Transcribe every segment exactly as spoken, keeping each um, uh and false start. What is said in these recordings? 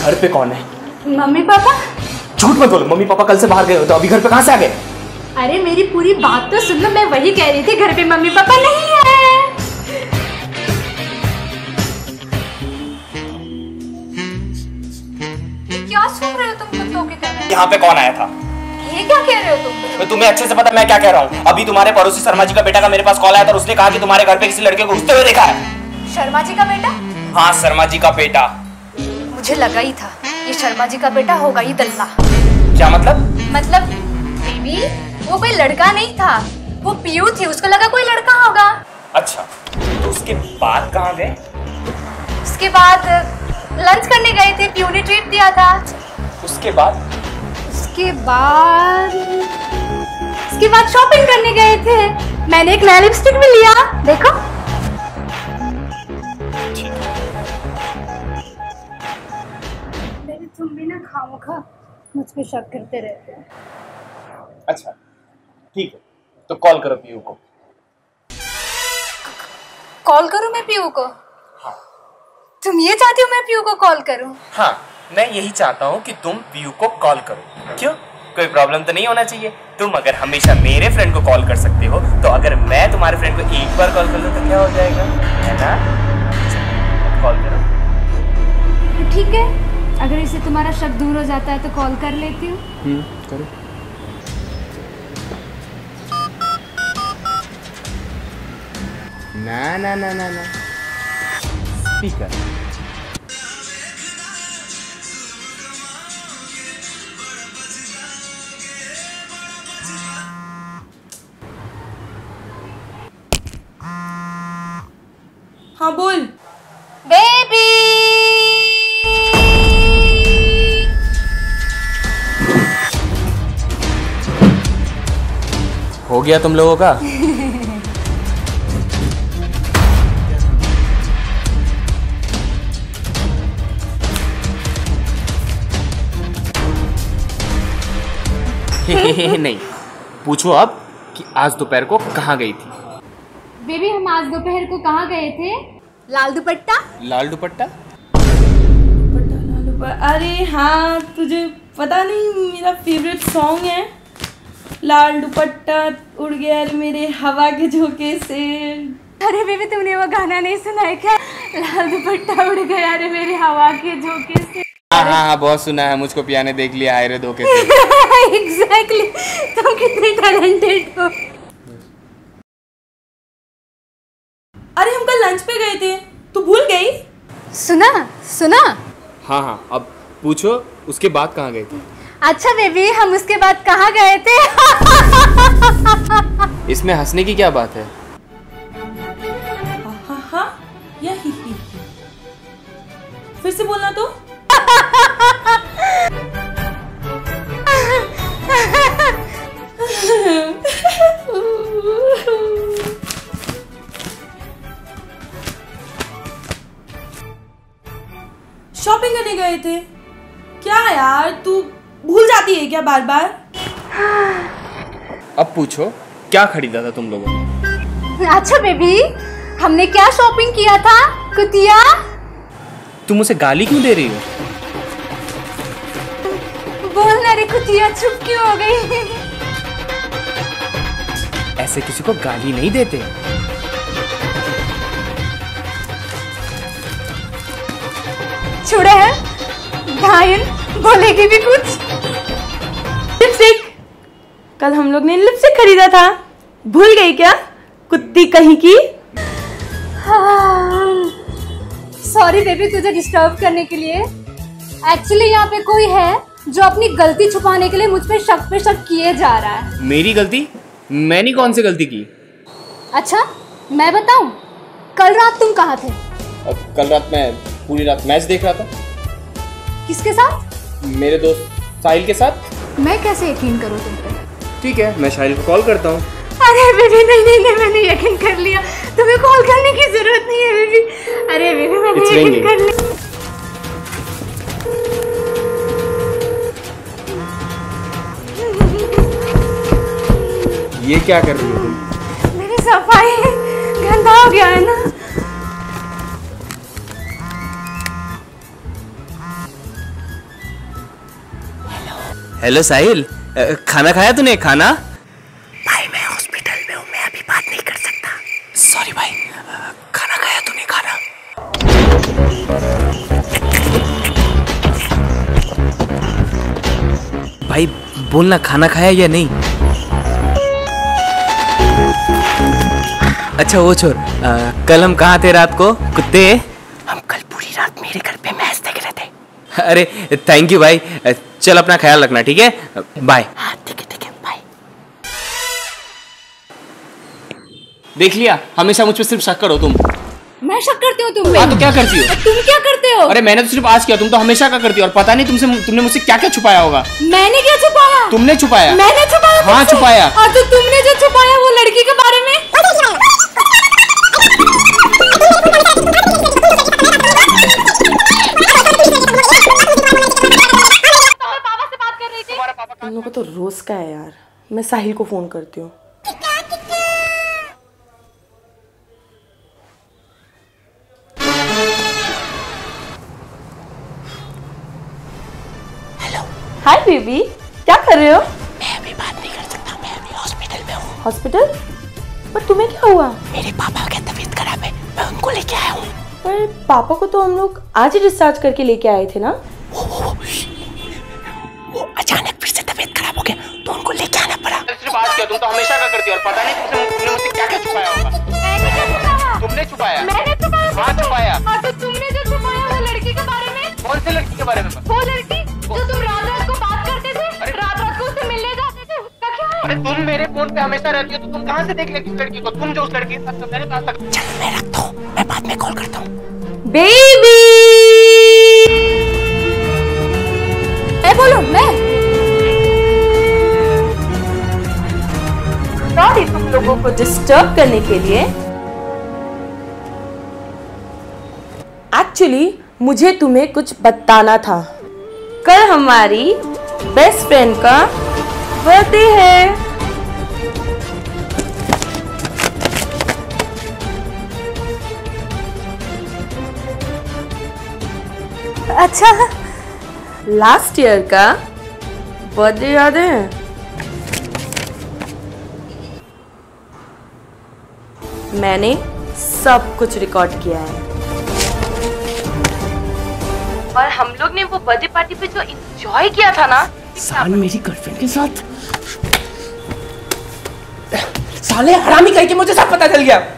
घर पे कौन है? Mummy papa. झूठ मत बोलो, मम्मी पापा कल से बाहर गए हो तो अभी घर पे कहाँ से आ गए? अरे मेरी पूरी बात तो सुन लो, मैं वही कह रही थी घर पे मम्मी पापा नहीं है। क्या सुन रहे हो तुम कुत्तों की तरह? यहाँ पे कौन आया था? ये क्या कह रहे हो तुम? तो तुम्हें अच्छे से पता मैं क्या कह रहा हूँ। अभी तुम्हारे पड़ोसी शर्मा जी का बेटा का मेरे पास कॉल आया था और उसने कहा कि तुम्हारे घर पे किसी लड़के को घुसते हुए देखा है। शर्मा जी का बेटा? हाँ, शर्मा जी का बेटा। मुझे लगा ही था ये शर्मा जी का बेटा होगा ही दल्ला। क्या मतलब? मतलब बेबी वो कोई लड़का नहीं था, वो पीयू थी, उसको लगा कोई लड़का होगा। अच्छा, तो उसके बाद कहाँ गए? उसके बाद लंच करने गए थे, पीयू ने ट्रीट दिया था। उसके बाद? उसके बाद उसके बाद शॉपिंग करने गए थे, मैंने एक नया लिपस्टिक भी लिया, देखो। तुम भी ना खामोखा मुझ पे शक करते रहते हो। अच्छा ठीक है, तो कॉल करो पीयू को। कॉल करूं मैं पीयू को? हाँ। तुम ये चाहती हो मैं पीयू को कॉल करूं? हाँ, मैं यही चाहता हूँ कि तुम पीयू को कॉल करो। क्यों, कोई प्रॉब्लम तो नहीं होना चाहिए। तुम अगर हमेशा मेरे फ्रेंड को कॉल कर सकते हो तो अगर मैं तुम्हारे फ्रेंड को एक बार कॉल कर लूँ तो क्या हो जाएगा, है ना? कॉल करो। ठीक है, अगर इससे तुम्हारा शक दूर हो जाता है तो कॉल कर लेती हूँ। हम्म, करो। ना ना ना ना ना स्पीकर। हाँ बोल। बेबी हो गया तुम लोगों का? नहीं, पूछो अब कि आज दोपहर को कहाँ गई थी? बेबी हम आज दोपहर को कहाँ गए थे? लाल दुपट्टा। लाल दुपट्टा? अरे हाँ, तुझे पता नहीं मेरा फेवरेट सॉन्ग है लाल दुपट्टा उड़ गया रे मेरे हवा के झोंके से। अरे बेबी तुमने वो गाना नहीं सुना है क्या? लाल दुपट्टा उड़ गया रे मेरे हवा के झोंके से। हाँ हाँ हाँ, बहुत सुना है, मुझको पियाने देख लिया आए रे धोखे से। एग्जैक्टली, तुम कितने टैलेंटेड हो। अरे हम कल लंच पे गए थे, तू भूल गई? सुना सुना। हाँ हाँ, अब पूछो उसके बाद कहाँ गए थे? अच्छा बेबी हम उसके बाद कहाँ गए थे? इसमें हंसने की क्या बात है? हाँ हाँ या ही ही। फिर से बोलना तो। शॉपिंग करने गए थे। क्या यार तू भूल जाती है क्या बार बार? अब पूछो क्या खरीदा था तुम लोगों ने? अच्छा बेबी हमने क्या शॉपिंग किया था? कुतिया। तुम उसे गाली क्यों दे रही हो? बोल ना रे कुतिया, चुप क्यों हो गई? ऐसे किसी को गाली नहीं देते। छुड़े है धायन, बोलेगी भी कुछ। लिपस्टिक, कल हम लोग ने लिपस्टिक खरीदा था, भूल गई क्या कुत्ती कहीं की? सॉरी बेबी तुझे डिस्टर्ब करने के लिए। एक्चुअली यहाँ पे कोई है जो अपनी गलती छुपाने के लिए मुझ पे शक पे शक किए जा रहा है। मेरी गलती? मैंने कौन सी गलती की? अच्छा मैं बताऊं, कल रात तुम कहाँ थे? अब कल रात मैं पूरी रात मैच देख रहा था। किसके साथ? मेरे दोस्त साहिल के साथ। मैं कैसे यकीन करूं तुम पे? ठीक है, मैं साहिल को कॉल करता हूँ। अरे बेबी नहीं नहीं नहीं, मैंने यकीन कर लिया, तुम्हें कॉल करने की जरूरत नहीं है बेबी। अरे बेबी मैंने It's यकीन ringing. कर लिया। ये क्या कर रही हो तुम? मेरी सफाई गंदा हो गया है ना। हेलो साहिल, खाना खाया तूने? खाना? भाई मैं हॉस्पिटल में हूँ, मैं अभी बात नहीं कर सकता। सॉरी भाई, खाना खाया तूने? खाना? भाई बोलना, खाना खाया या नहीं? अच्छा वो छोड़, कल हम कहाँ थे रात को? कुत्ते? हम कल पूरी रात मेरे घर पे मैच देख रहे थे। अरे थैंक यू भाई, चल अपना ख्याल रखना, ठीक है? बाय। हाँ ठीक है ठीक है, बाय। देख लिया, हमेशा मुझ पे सिर्फ शक करो तुम। मैं शक करती हूँ तुम पे? हाँ तो क्या करती हो? तुम क्या करते हो? अरे मैंने तो सिर्फ आज किया, तुम तो हमेशा क्या करती हो? और पता नहीं तुमसे तुमने मुझसे क्या क्या छुपाया होगा। मैंने क्या छुपाया? तुमने छुपाया। मैंने छुपाया? हाँ छुपाया। हाँ तो तुमने जो छुपाया वो लड़की के बारे में? इन लोगों को तो रोज का है यार। मैं साहिल को फोन करती हूँ। हेलो। हाय बेबी, क्या कर रहे हो? मैं अभी बात नहीं कर सकता, मैं अभी हॉस्पिटल में हूँ। हॉस्पिटल? पर तुम्हें क्या हुआ? मेरे पापा की तबीयत खराब है, मैं उनको लेके आया हूँ। पर पापा को तो हम लोग आज ही डिस्चार्ज करके लेके आए थे ना? वो, वो, वो, वो अचानक फिर से तबीयत खराब हो गया तो उनको लेके आना पड़ा। सिर्फ आज किया, तुम तो हमेशा क्या करती हो? और पता नहीं तुमसे तुमने मुझसे क्या क्या छुपाया होगा। मैंने क्या छुपाया? तुमने छुपाया। मैंने छुपाया? हाँ छुपाया। हाँ तो तुमने जो छुपाया वो लड़की के बारे में? कौन सी लड़की के बारे में? वो लड़की जो तुम रात रात को बात करते थे, रात रात को उससे मिलने जाते थे, उसका क्या है? अरे तुम मेरे फोन पे हमेशा रहती हो तो तुम कहाँ से देख लेती उस लड़की को? तुम जो उस लड़की के साथ मेरे पास तक। चल मैं रखता हूँ, मैं बाद में कॉल करता हूँ। बेबी मैं बोलूं? मैं सॉरी तुम लोगों को डिस्टर्ब करने के लिए। एक्चुअली मुझे तुम्हें कुछ बताना था। कल हमारी बेस्ट फ्रेंड का बर्थडे है। अच्छा, लास्ट ईयर का बर्थडे याद है? मैंने सब कुछ रिकॉर्ड किया है और हम लोग ने वो बर्थडे पार्टी पे जो एंजॉय किया था ना। साल मेरी गर्लफ्रेंड के साथ। साले हरामी कह के मुझे सब पता चल गया।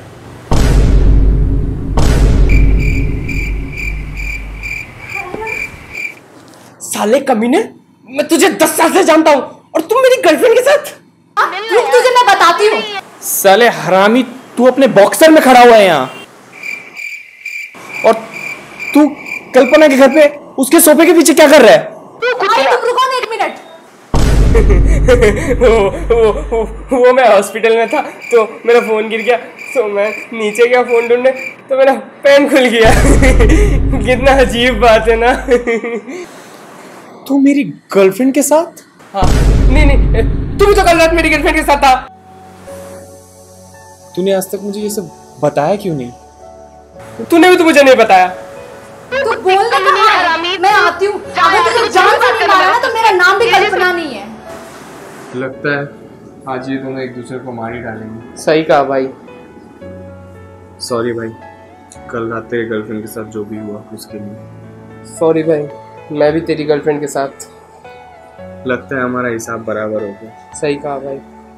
साले कमीने, मैं तुझे दस साल से जानता हूँ और तुम मेरी गर्लफ्रेंड के साथ। रुक, तुझे मैं बताती हूँ। साले हरामी, तू अपने बॉक्सर में खड़ा हुआ है यहाँ और तू कल्पना के घर पे उसके सोफे के पीछे क्या कर रहा है? भाई तुम रुको ना एक मिनट। वो, वो, वो, वो मैं हॉस्पिटल में था तो मेरा फोन गिर गया तो मैं नीचे गया फोन ढूंढने तो मेरा पेन खुल गया। कितना अजीब बात है ना। तू मेरी गर्लफ्रेंड के साथ? हाँ। नहीं नहीं, तू भी तो कल रात मेरी गर्लफ्रेंड के साथ था। तूने आज तक मुझे ये सब बताया क्यों नहीं? तूने भी तो मुझे नहीं बताया। तू बोल ना कहाँ है? मैं आती हूँ। अगर तुझे जान से नहीं मारा ना तो मेरा नाम भी कल्पना नहीं है। लगता है आज ये दोनों एक दूसरे को मार ही डालेंगे। सही कहा भाई। सॉरी भाई, कल रात तेरे गर्लफ्रेंड के साथ जो भी हुआ उसके लिए। सॉरी भाई, मैं भी तेरी गर्लफ्रेंड के साथ। लगता है हमारा हिसाब बराबर हो गया। सही कहा भाई।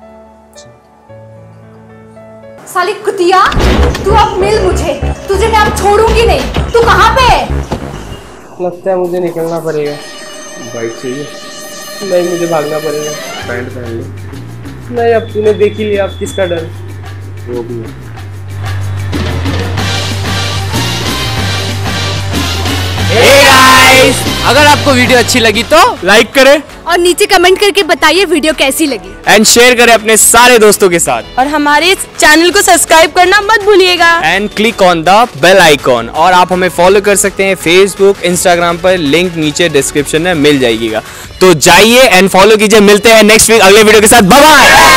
साली कुतिया, तू अब मिल मुझे, तुझे मैं अब छोड़ूंगी नहीं। तू कहाँ पे है? लगता है मुझे निकलना पड़ेगा। बाइक चाहिए? नहीं, मुझे भागना पड़ेगा। पैंट पहन ले। नहीं, अब तूने देख ही लिया, अब किसका डर? वो भी है। Hey guys! अगर आपको वीडियो अच्छी लगी तो लाइक करें और नीचे कमेंट करके बताइए वीडियो कैसी लगी एंड शेयर करें अपने सारे दोस्तों के साथ और हमारे इस चैनल को सब्सक्राइब करना मत भूलिएगा and click on the bell icon. और आप हमें फॉलो कर सकते हैं फेसबुक, इंस्टाग्राम पर, लिंक नीचे डिस्क्रिप्शन में मिल जाएगी। तो जाइए एंड फॉलो कीजिए। मिलते हैं नेक्स्ट वीक अगले वीडियो के साथ। Bye bye.